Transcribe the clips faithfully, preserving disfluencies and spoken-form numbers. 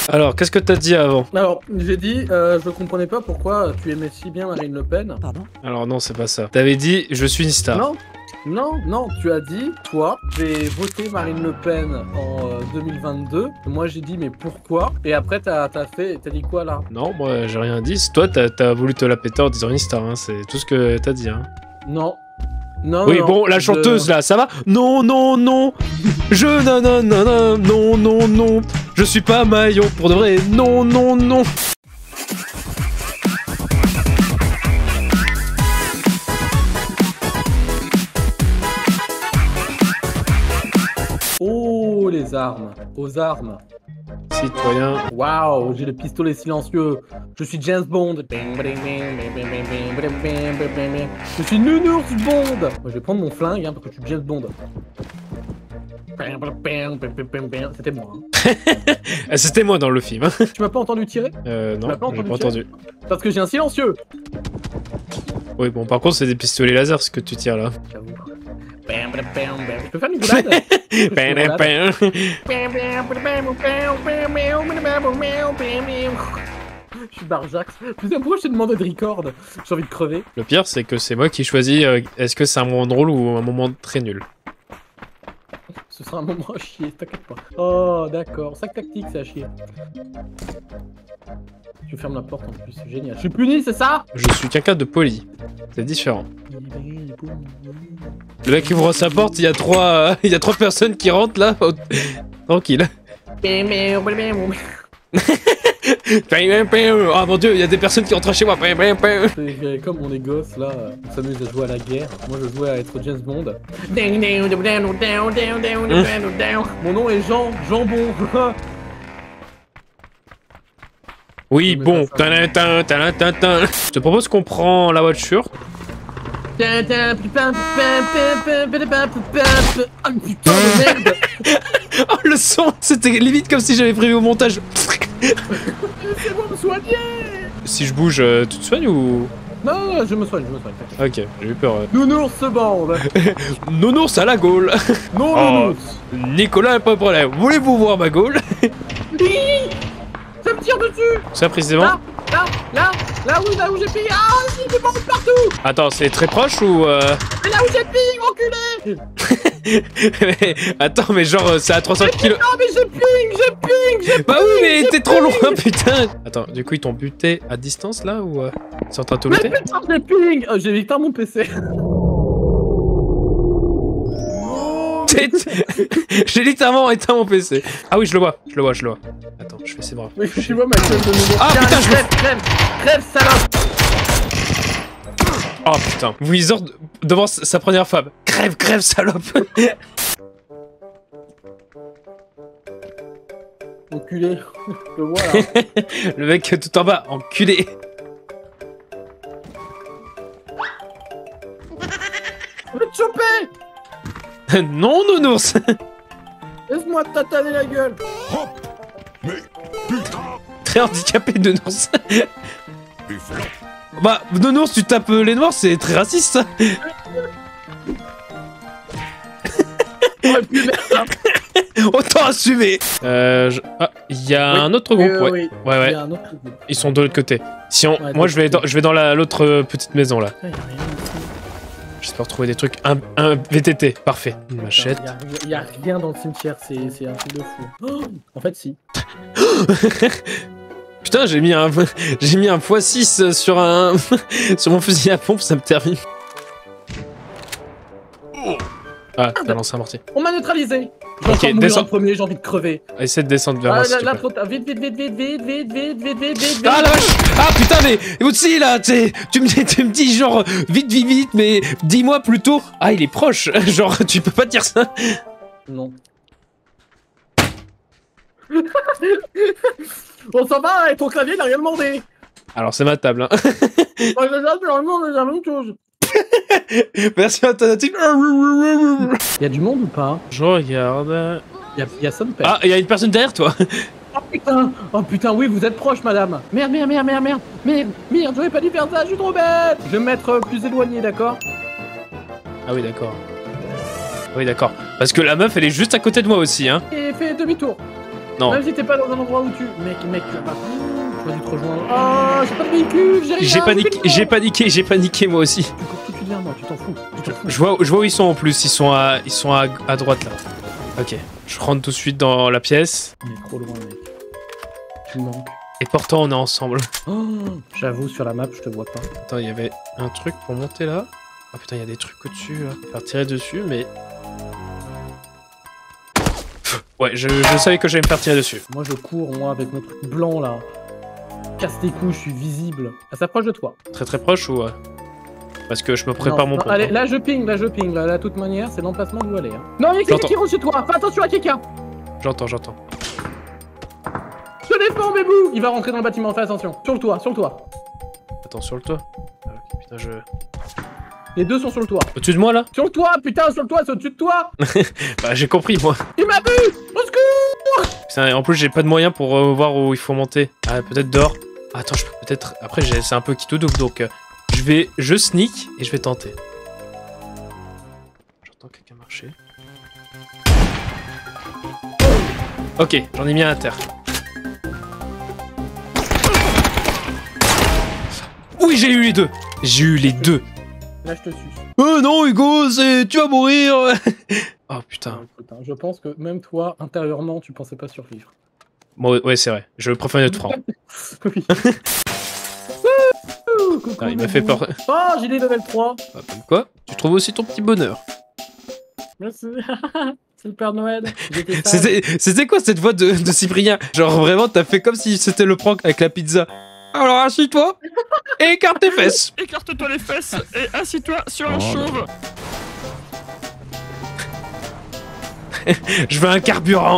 Alors, qu'est-ce que t'as dit avant? Alors, j'ai dit, euh, je comprenais pas pourquoi tu aimais si bien Marine Le Pen. Pardon? Alors non, c'est pas ça. T'avais dit, je suis une star. Non, non, non, tu as dit, toi, j'ai voté Marine Le Pen en euh, deux mille vingt-deux. Moi, j'ai dit, mais pourquoi? Et après, t'as as fait, t'as dit quoi là? Non, moi, j'ai rien dit. Toi, t'as as voulu te la péter en disant une star, hein. C'est tout ce que t'as dit, hein. Non. Non, Oui, non, bon, la je- chanteuse, là, ça va? Non, non, non. Je, non, non, non, non, non, non, non. Je suis pas maillon, pour de vrai. Non, non, non. Oh, les armes. Aux armes. Citoyen. Waouh, j'ai le pistolet silencieux. Je suis James Bond. Je suis Nounours Bond. Moi, je vais prendre mon flingue, hein, parce que je suis James Bond. C'était moi. Hein. Ah, c'était moi dans le film. hein. Tu m'as pas entendu tirer? Euh, non, m'as pas j'ai entendu pas tirer entendu. Parce que j'ai un silencieux. Oui, bon, par contre, c'est des pistolets laser ce que tu tires là. J'avoue. Je peux faire une roulade? Je peux faire une roulade Je suis Barjax. Putain, pourquoi je te demande de record? J'ai envie de crever. Le pire, c'est que c'est moi qui choisis euh, est-ce que c'est un moment drôle ou un moment très nul. Ce sera un moment à chier, t'inquiète pas. Oh, d'accord. Sac tactique, c'est à chier. Tu fermes la porte en plus, c'est génial. Je suis puni, c'est ça? Je suis quelqu'un de poli. C'est différent. Le mec qui ouvre sa porte, il y a trois, euh, il y a trois personnes qui rentrent là. Oh, tranquille. Oh mon dieu, il y a des personnes qui rentrent chez moi. C'est comme on est gosses là, on s'amuse à jouer à la guerre. Moi je jouais à être James Bond. Mon nom est Jean, Jambon. Oui, Mais bon. pas ça. Tadam, tadam, tadam, tadam. Je te propose qu'on prend la voiture. Oh putain de merde. Oh le son, c'était limite comme si j'avais prévu au montage. C'est bon, me soigner. Si je bouge, euh, tu te soignes ou? Non, je me soigne, je me soigne. Ok, j'ai eu peur. euh. Nounours bande. Nounours à la Gaule. Non, Oh. nounours. Nicolas, pas de problème. Voulez-vous voir ma Gaule? Ça me tire dessus. Ça précisément. Là, là, là, là où, là où j'ai pillé. Ah, il y a des bombes partout. Attends, c'est très proche ou euh... Mais là où j'ai pillé, enculé. Attends, mais genre, euh, c'est à trois cents kilos. Non, mais j'ai ping, j'ai ping, j'ai Bah oui, mais j'ai t'es trop loin, putain. Attends, du coup, ils t'ont buté à distance là ou euh... c'est en train de te Mais buter? putain, j'ai ping. Oh, j'ai éteint mon P C. T'es- J'ai littéralement éteint mon P C. Ah oui, je le vois, je le vois, je le vois. Attends, je fais ses bras. Oui, je vois ma gueule de nouveau. Ah, putain, je me- crève, crève, crève, salope. Oh putain, Wizard devant s- sa première femme. Crève, crève, salope. Enculé. Je le vois là. Le mec tout en bas, enculé. Je vais te choper. Non, nounours. Laisse-moi te tataner la gueule. Très handicapé, nounours. Bah, nounours, tu tapes les noirs, c'est très raciste ça. Oh, plus merde. Autant assumer. Euh, je- ah, il y a Oui, un autre groupe, euh, ouais. oui. Ouais, Il ouais. y a un autre groupe. Ils sont de l'autre côté. Si on, Ouais, moi, de je vais l'autre dans, je vais dans la- l'autre euh, petite maison là. Putain, y a rien ici. J'espère trouver des trucs. Un, un V T T, parfait. Une machette. Il y a, y a rien dans le cimetière, c'est c'est un truc de fou. Oh, en fait, si. Putain, j'ai mis un, j'ai mis un fois six sur un, sur mon fusil à pompe, ça me termine. Ah, t'as lancé un mortier. On m'a neutralisé. Je Ok, vais mourir descends. en premier, j'ai envie de crever. Essaie de descendre vers Ah, moi, s'il là, te là, plaît. trop tard. Vite, vite, vite, vite, vite, vite, vite, vite, vite, vite, Ah vite. la vache! Ah putain, mais aussi là, t'sais, tu me, tu me dis genre vite, vite, vite, mais dis-moi plutôt. Ah, il est proche. Genre, tu peux pas dire ça. Non. On s'en va et ton clavier n'a rien demandé. Alors, c'est ma table. Hein. Moi, je regarde, normalement, on a la même chose. Merci alternative. Il y a du monde ou pas? Je regarde. Il y a, il y a son père. Ah, il y a une personne derrière toi. Oh putain! Oh putain, oui, vous êtes proche, madame! Merde, merde, merde, merde, merde! Merde, merde, j'aurais pas dû faire ça, je suis trop bête! Je vais me mettre euh, plus éloigné, d'accord? Ah oui, d'accord. Oui, d'accord. Parce que la meuf, elle est juste à côté de moi aussi, hein. Et fais demi-tour. Non. Même si t'es pas dans un endroit où tu... Mec, mec, tu vas pas... Tu vas dû te rejoindre. Ah, j'ai pas de véhicule, j'ai rien. J'ai paniqué, j'ai paniqué, j'ai paniqué moi aussi. Tu cours tout de suite vers moi, tu t'en fous. Tu t'en fous. Je vois, je vois où ils sont en plus, ils sont à, ils sont à, à droite là. Ok, je rentre tout de suite dans la pièce. On est trop loin, mec. Tu me manques. Et pourtant on est ensemble. Oh, j'avoue, sur la map, je te vois pas. Attends, il y avait un truc pour monter là. Ah putain, il y a des trucs au-dessus là. Faire tirer dessus, mais... Ouais, je, je savais que j'allais me faire tirer dessus. Moi, je cours, moi, avec mon truc blanc, là. Casse tes couilles, je suis visible. Elle s'approche de toi. Très très proche ou... euh, Parce que je me prépare Non, mon non, pompe. allez, hein. là, je ping, là, je ping. Là, de toute manière, c'est l'emplacement d'où aller. Hein. Non, il y a quelqu'un J'entends. qui rentre chez toi. Fais attention à quelqu'un. J'entends, j'entends. Je défends, bébou. Il va rentrer dans le bâtiment, fais attention. Sur le toit, sur le toit. Attends, sur le toit. Ah, ok, putain, je... Les deux sont sur le toit. Au-dessus de moi là? Sur le toit, putain, sur le toit, c'est au-dessus de toi. Bah j'ai compris moi. Il m'a vu. Au secours. Putain, en plus j'ai pas de moyens pour euh, voir où il faut monter. Ah, peut-être dehors. Attends, je peux peut-être... Après, j'ai- c'est un peu qui tout double, donc... euh, je vais... Je sneak et je vais tenter. J'entends quelqu'un marcher. Ok, j'en ai mis un à terre. Oui, j'ai eu les deux. J'ai eu les deux. Là, je te suce. Oh non, Hugo, c'est... tu vas mourir. Oh putain. Putain, je pense que même toi, intérieurement, tu pensais pas survivre. Bon, ouais, c'est vrai. Je préfère une autre franc. Oui. Coucou, Ah, il m'a bébou. fait peur. Oh, j'ai des level trois. Ah, comme quoi, tu trouves aussi ton petit bonheur. Merci. C'est le Père Noël. J'étais sage. C'était c'était quoi cette voix de, de Cyprien? Genre vraiment, t'as fait comme si c'était le prank avec la pizza. Alors assis-toi et écarte tes fesses. Écarte-toi les fesses et assis-toi sur un chauve. Je veux un carburant.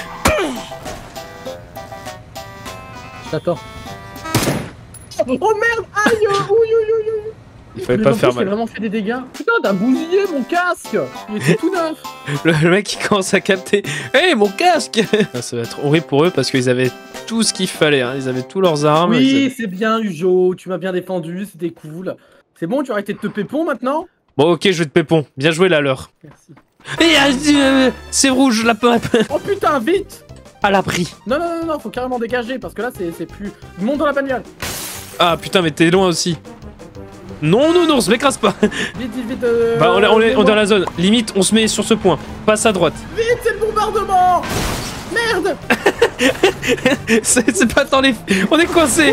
Je t'attends. Oh merde. Aïe. Ouille, ouille, ouille, ouille. Il fallait Mais pas en faire plus, J'ai mal. vraiment fait des dégâts. Putain, t'as bousillé mon casque. Il était tout neuf. Le, le mec il commence à capter. Hé, mon casque. Ah, ça va être horrible pour eux parce qu'ils avaient tout ce qu'il fallait. Hein. Ils avaient tous leurs armes. ils Oui, avaient- c'est bien, Ujo. Tu m'as bien défendu. C'était cool. C'est bon, tu as arrêté de te pépon maintenant? Bon, ok, je vais te pépon. Bien joué là, l'heure. Merci. Et euh, c'est rouge, la peur Oh putain, vite. à l'abri. Non, non, non, non, faut carrément dégager parce que là, c'est c'est plus. Monte dans la bagnole. Ah putain, mais t'es loin aussi. Non, non, non, on se m'écrase pas. Vite, vite, vite. Euh, Bah, on est, on est- on est dans aidez-moi. la zone. Limite, on se met sur ce point. Passe à droite. Vite, c'est le bombardement. Merde. C'est c'est pas tant les... On est coincé.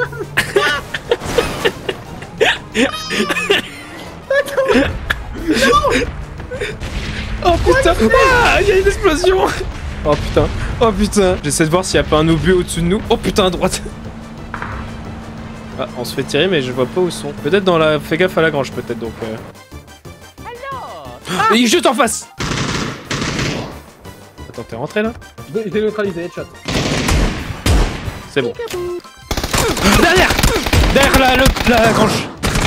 Oh putain. Ah, il y a une explosion. Oh putain. Oh putain. J'essaie de voir s'il y a pas un obus au-dessus de nous. Oh putain, à droite. Ah, on se fait tirer, mais je vois pas où ils sont. Peut-être dans la... Fais gaffe à la grange, peut-être, donc... Euh... Ah, il est juste en face. Attends, t'es rentré, là? Je vais neutraliser, headshot. C'est bon. Derrière. Derrière la, le- la grange.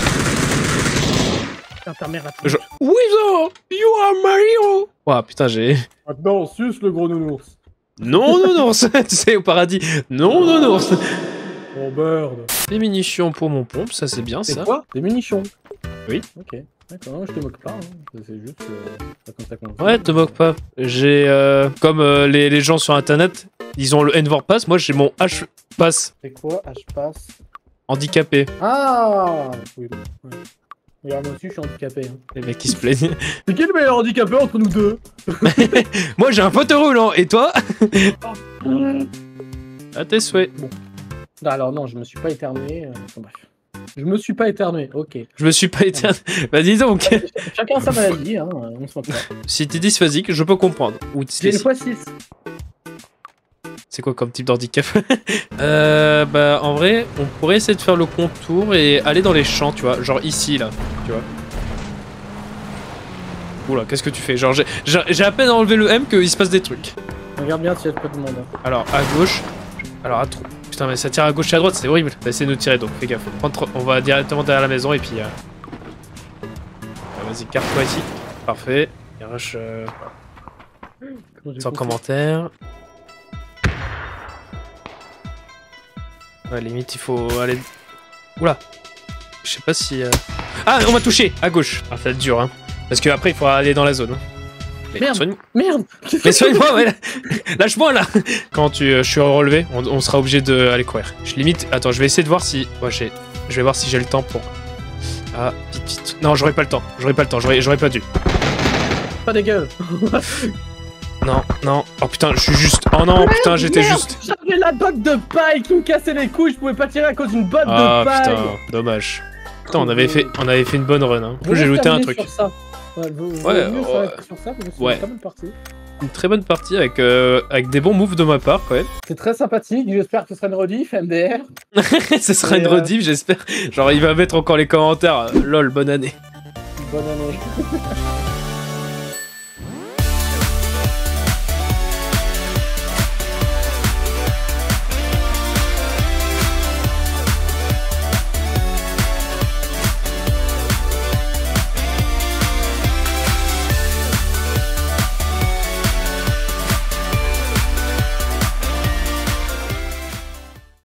Putain, ta mère, la Je... Weasel, you are Mario. Oh putain, j'ai... Maintenant, on suce le gros nounours. Non, non, non, tu sais, au paradis. Non, non, non. Oh merde. Des munitions pour mon pompe, ça c'est bien C'est ça. quoi? Des munitions. Oui. Ok. D'accord, non, je te moque pas. Hein. C'est juste euh, pas comme ça qu'on fait. Ouais, te moque pas. J'ai... Euh, comme euh, les, les gens sur internet, ils ont le N-Vor Pass, moi j'ai mon H-Pass C'est quoi? H passe. handicapé. Ah oui. Ouais. Regarde, moi aussi, je suis handicapé. Hein. Les mecs qui se plaignent. C'est qui le meilleur handicapé entre nous deux? Moi j'ai un fauteuil roulant, et toi? À tes souhaits. Non, alors non, je me suis pas éternué. euh, enfin, bref. Je me suis pas éternué, ok. Je me suis pas éteint. Bah dis donc. Chacun sa maladie, hein, on se moque pas. Si t'es dysphasique, je peux comprendre. Ou J'ai une dyslexique. fois six. C'est quoi comme type d'handicap? Euh, bah en vrai, on pourrait essayer de faire le contour et aller dans les champs, tu vois, genre ici là, tu vois. Oula, qu'est-ce que tu fais? Genre j'ai- j'ai j'ai à peine enlevé le M qu'il se passe des trucs. Regarde bien s'il y a pas de monde. hein. Alors à gauche, alors à trop. Putain mais ça tire à gauche et à droite, c'est horrible. Ça va essayer de nous tirer donc fais gaffe. On, prend trop- on va directement derrière la maison et puis. Euh... ah, vas-y, carte-toi ici. Parfait. Il rush euh, Comment j'ai sans fait commentaire. Ouais, limite il faut aller. Oula. Je sais pas si. euh, Ah, on m'a touché à gauche. Ah, ça va être dur, hein. Parce que après il faudra aller dans la zone. hein. Mais Merde. soigne- Merde. Mais soigne-moi, ouais. là. Lâche-moi là. Quand tu, euh, je suis relevé, on, on sera obligé d'aller courir. Je limite. Attends, je vais essayer de voir si. Ouais, j'ai. Je vais voir si j'ai le temps pour. Ah, vite, vite. Non, j'aurais pas le temps. J'aurais pas le temps. J'aurais pas dû. Pas des gueules. Non, non. Oh putain, je suis juste. Oh non, putain, j'étais juste. J'avais la botte de paille qui me cassait les couilles. Je pouvais pas tirer à cause d'une botte Ah de paille. putain, dommage. Putain, on avait fait, on avait fait une bonne run. Hein. En plus, j'ai Vous looté un terminez truc. sur ça. Ouais, vous, vous Ouais, mieux ouais. s'arrêter sur ça, parce que c'est Ouais. une très bonne partie. Une très bonne partie avec, euh, avec des bons moves de ma part, quand même. C'est très sympathique. J'espère que ce sera une rediff, M D R. Ce sera Et, une euh, rediff, j'espère. Genre, il va mettre encore les commentaires. euh, Lol, bonne année. Bonne année.